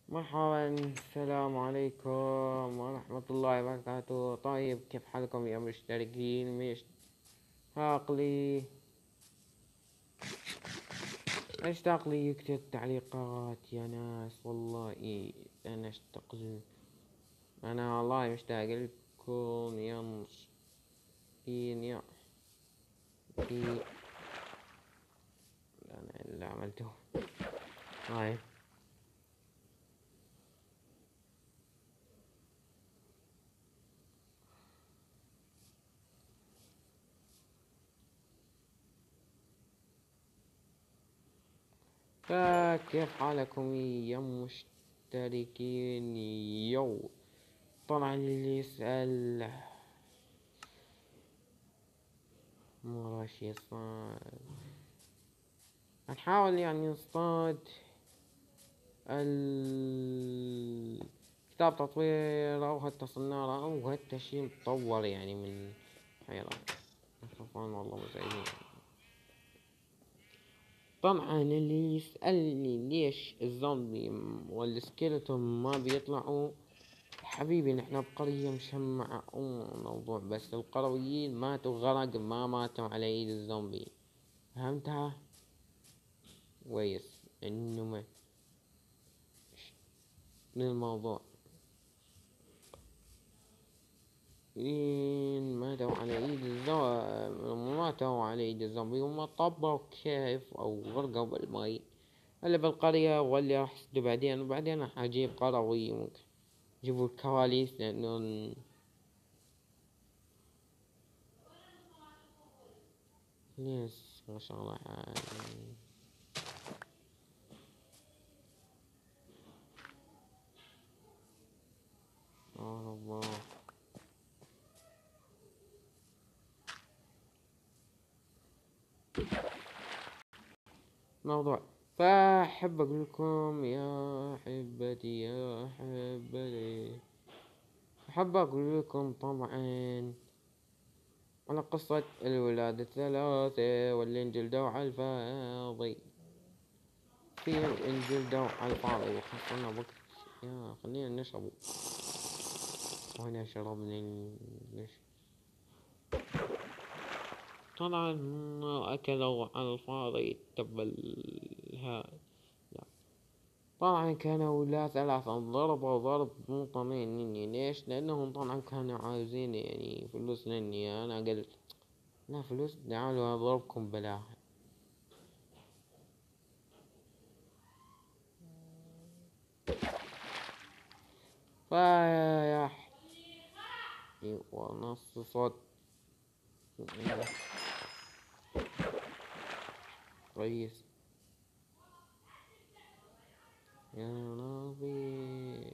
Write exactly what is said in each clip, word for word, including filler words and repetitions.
مرحبا، السلام عليكم ورحمة الله وبركاته. طيب، كيف حالكم يا مشتركين؟ مش عقلي اشتاق لي يكتب تعليقات يا ناس، والله إيه. أنا اشتاق ل- أنا والله مشتاق لكم يا مشتاقين يا إيه. أنا اللي عملته. طيب، فكيف حالكم يا مشتركين؟ يو طبعا اللي يسأل مراش يصطاد. هنحاول يعني نصطاد الكتاب تطوير أو حتى صنارة أو حتى شي متطور يعني من حيران. طبعا والله مزعجين. طبعا اللي يسألني ليش الزومبي والسكيلتون ما بيطلعوا، حبيبي نحن بقرية مشمعة وموضوع، بس القرويين ماتوا غرق، ما ماتوا على ايد الزومبي. فهمتها؟ كويس انه ما من الموضوع. إن ماتوا على ايد الزو ماتوا على ايد الزومبي، وما طبوا كيف او غرقوا بالماي اللي بالقرية، واللي راح يسدوا بعدين. وبعدين راح اجيب قروي ممكن يجيبوا الكواليس، لانه ليش ما شاء الله حال. آه الله. موضوع، فأحب أقول لكم يا أحبتي يا أحبتي، أحب أقول لكم طبعا على قصة الولاد الثلاثة واللي انجلدوا على الفاضي. فيهم انجلدوا على الفاضي وخسرنا وقت. يا خلينا نشرب. وهنا شربنا نش... طبعا أكلوا على الفاضي تبل. هذا طبعا كانوا لا ثلاثة، ضربوا ضرب مو طبيعي. ليش؟ لأنهم طبعا كانوا عاوزين يعني فلوس مني. أنا قلت لا فلوس، تعالوا أضربكم بلاها. فيا حي ونص صوت كويس يا ربي.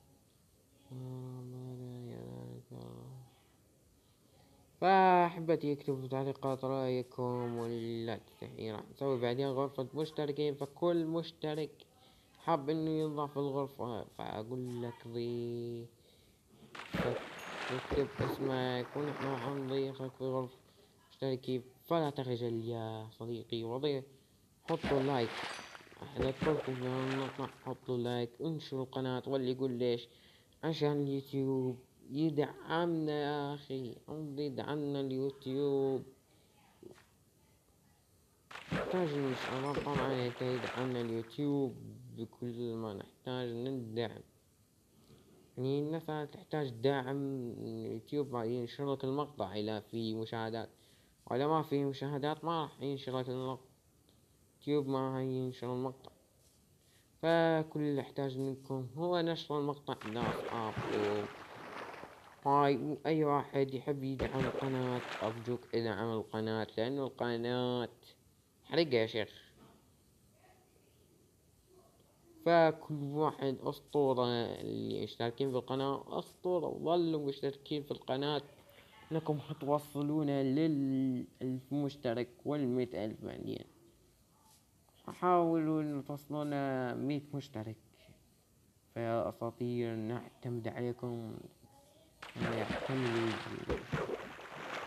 فأحبتي اكتبوا تعليقات رأيكم ولا تستحي. راح نسوي بعدين غرفة مشتركين، فكل مشترك حاب انه ينضاف في الغرفة فأقول لك ضيف، اكتب اسمك ونحن راح نضيفك في غرفة مشتركين. فلا تخجل يا صديقي وضيف. حطوا لايك، احنا نذكركم في المقطع. حطوا لايك، انشروا القناة، واللي يقول ليش؟ عشان اليوتيوب يدعمنا يا أخي، عم يدعمنا اليوتيوب. نحتاج إن شاء الله طبعا يدعمنا اليوتيوب بكل ما نحتاج من الدعم. يعني الناس تحتاج دعم اليوتيوب ينشر لك المقطع إذا في مشاهدات، وإذا ما في مشاهدات ما راح ينشر لك المقطع. اليوتيوب ما راح ينشر المقطع. فكل اللي يحتاج منكم هو نشر المقطع لأصحابكم. هاي، وأي واحد يحب يدعم القناة أرجوك ادعم القناة، لأنه القناة حرقة يا شيخ. فكل واحد أسطورة، اللي مشتركين في القناة أسطورة، وظلوا مشتركين في القناة. لكم حتوصلون للألف مشترك والمئة ألف بعدين. حاولوا أن توصلونا مئة مشترك. فيا أساطير نعتمد عليكم. يعتمد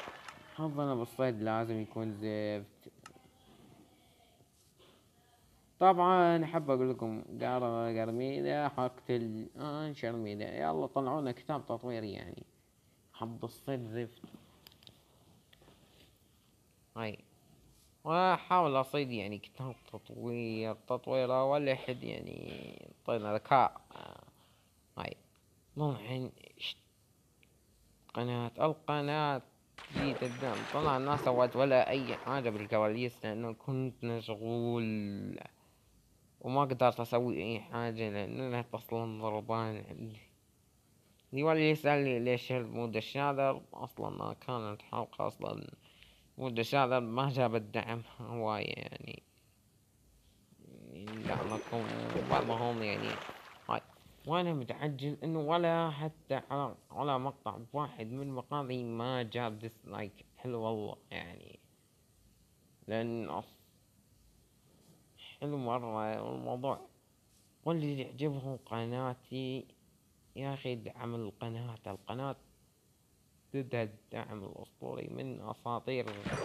حظنا بالصيد لازم يكون زفت. طبعا حاب اقول لكم قرا قرميدة حقتل انشر ميدة، يلا طلعونا كتاب تطويري يعني. حب الصيد زفت. هاي، واحاول اصيد يعني كتاب تطوير تطوير ولا حد يعني طيب ذكاء. هاي طبعا قناة القناة جديدة الدعم، طلع الناس سوت ولا اي حاجة بالكواليس لانه كنت مشغول وما قدرت اسوي اي حاجة لانه لا اصلا ضربان عندي. دي واللي يسألني ليش المود الشاذر، اصلا ما كانت حلقة اصلا مود الشاذر ما جاب الدعم هواية يعني. دعمكم بعضهم يعني. هاي، وانا متعجل انه ولا حتى على على مقطع واحد من مقاطعي ما جاب ديسلايك. حلو والله يعني، لان أص- حلو مرة الموضوع. واللي يعجبهم قناتي يا اخي دعم القناة. القناة تدها الدعم الاسطوري من اساطير.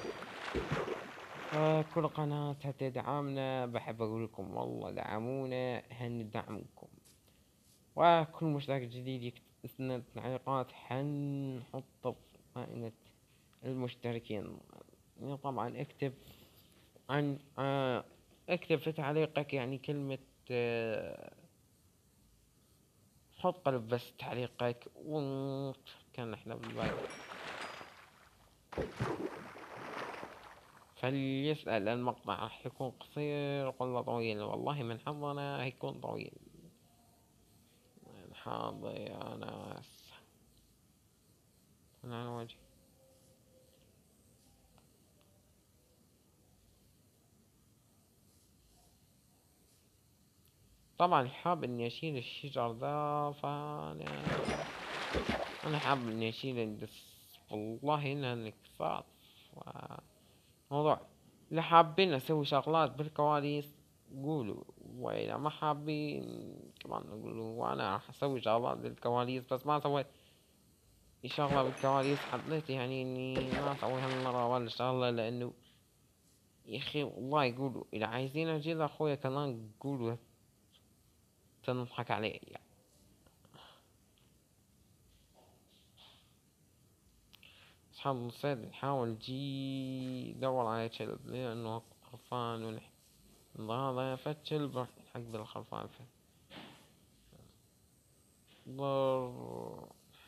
فكل قناة تدعمنا بحب اقول لكم والله دعمونا هن دعمكم. وكل مشترك جديد يكتب تعليقات حنحطه في قائمة المشتركين. يعني طبعا اكتب عن آه اكتب في تعليقك يعني كلمة آه حط قلب بس تعليقك وكان احنا بالباقي. فليسأل المقطع راح يكون قصير ولا طويل؟ والله من حظنا هيكون طويل. حاضر يا ناس انا على وجهي. طبعا حاب اني اشيل الشجر ذا، فانا انا حاب اني اشيل الدس. والله انها نكسات موضوع. اللي حابين اسوي شغلات بالكواليس قولوا، واذا ما حابين طبعا قولوا وانا راح اسوي شغلات بالكواليس. بس ما سويت شغلة بالكواليس، حطيت يعني اني ما اسوي هالمرة ولا شغلة لانه يا اخي والله يقولوا اذا عايزين اجيب اخويا كمان قولوا تنضحك عليه يعني. أصحاب الصيد نحاول جي دور على كلب لأنه خرفان ونح هذا فت كلب راح نحق بالخرفان فت ضر.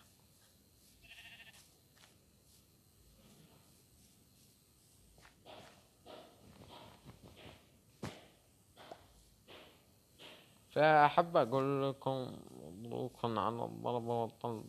فأحب أقول لكم مبروك على الضربة والطلب.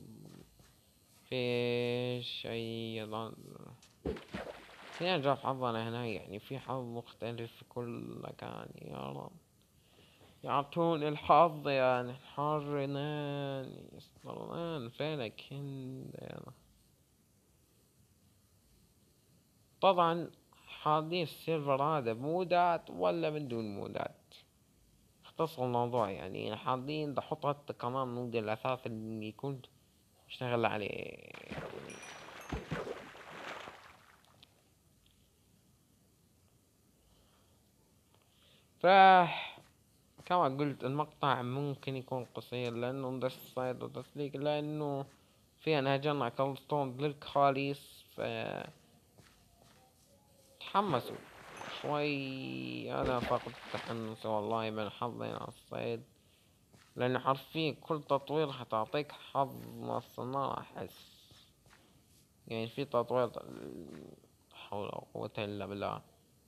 في شي يضل في أجر حظنا هنا يعني، في حظ مختلف في كل مكان يا رب يعطون الحظ يعني. حرنان يسطرنان فينك هند يا رب. طبعا حاطين السيرفر هذا بمودات ولا من دون مودات؟ اختصر الموضوع يعني حاطين بحط كمان مود الأساس اللي يكون اشتغل عليه يعني. ف كما قلت المقطع ممكن يكون قصير لأنه ده الصيد وتسليك، لأنه في أنا جمع كولستون للكواليس. ف تحمسوا شوي. أنا فقدت التحمس والله من حظي على الصيد، لأن حرفيا كل تطوير حتعطيك حظ من الصناعة أحس يعني. في تطوير حول ولا قوة إلا بالله،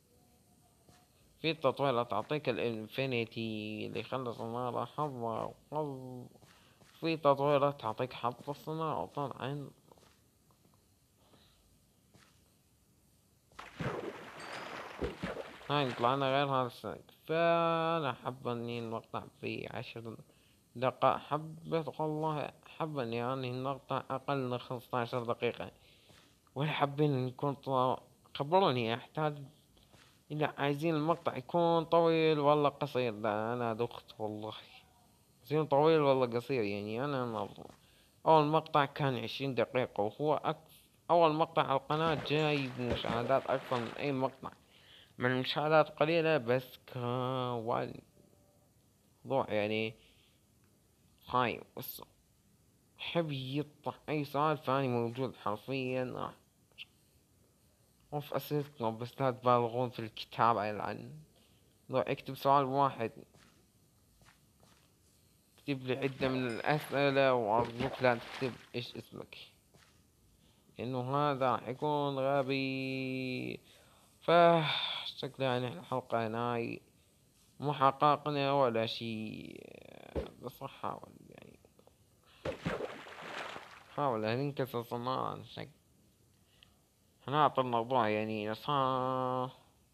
في تطوير تعطيك الانفينيتي اللي يخلي الصناعة حظ حظ. في تطوير تعطيك حظ الصناعة طبعا. هاي طلعنا غير هذا السنة. فأنا حابة إني المقطع في عشر دقائق. حبيت والله حابة إني أنهي المقطع أقل من خمسة عشر دقيقة. ولا حابين إن يكون طو... خبروني أحتاج إذا عايزين المقطع يكون طويل ولا قصير. ده أنا دخت والله. عايزين طويل ولا قصير يعني. أنا نظر أول مقطع كان عشرين دقيقة وهو أكثر. أول مقطع على القناة جايب مشاهدات أكثر من أي مقطع من المشاهدات قليلة بس كان موضوع يعني خايب. بس حب يطرح أي سؤال ثاني موجود حرفيا راح. وفي أسئلتكم بس لا تبالغون في الكتابة يلعن. لو اكتب سؤال واحد اكتب لي عدة من الأسئلة وأرجوك لا تكتب إيش اسمك، لأنه هذا راح يكون غبي. ف شكلها يعني الحلقة هاي مو حققنا ولا شي. بس راح أحاول يعني حاول ننكسر صناعا شك. هنعطي الموضوع يعني صار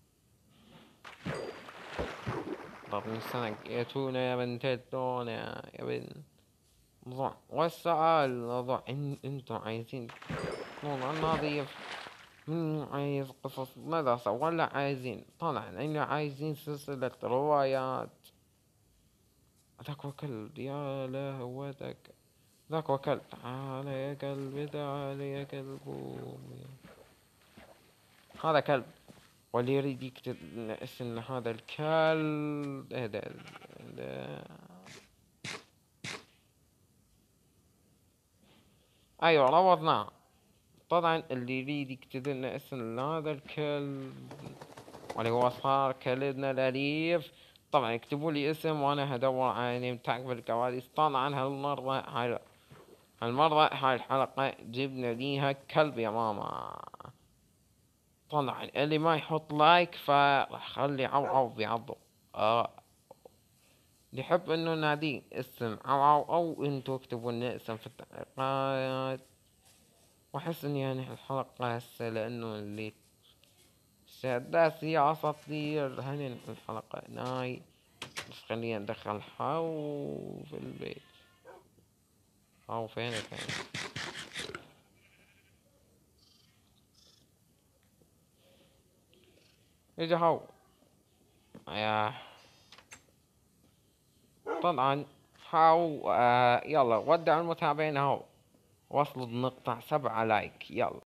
ضرب سنة ياتونا يا بنت التونة يا بنت موضوع. والسؤال موضوع إن انتم عايزين موضوع نظيف، من عايز قصص مدرسة ولا عايزين طبعا إن عايزين سلسلة روايات. ذاك وكلب يا لهوتك، ذاك وكلب تعال يا كلب تعال يا كلب. هذا كلب واللي يريد يكتب اسم هذا الكلب هذا ده. ايوه ربطناه. طبعا اللي يريد يكتب لنا اسم هذا الكلب واللي هو صار كلبنا الأليف، طبعا يكتبوا لي اسم وانا هدور عليه متعب الكواليس. طبعا هالمرة هاي هالمرة هاي الحلقة جبنا ليها كلب يا ماما. طبعا اللي ما يحط لايك فراح خلي عو عو بيعضو. آه. يحب انه ناديه اسم عو عو او انتو اكتبوا لنا اسم في التعليقات. واحس اني يعني الحلقة هسه لانه اللي ساداسي اساطير هني الحلقة هاي. بس خلينا ندخل حاو في البيت. حاو فينك يعني. اجا حاو يا. طبعا حاو آه يلا ودع المتابعين اهو وصلوا بمقطع سبعة لايك يلا.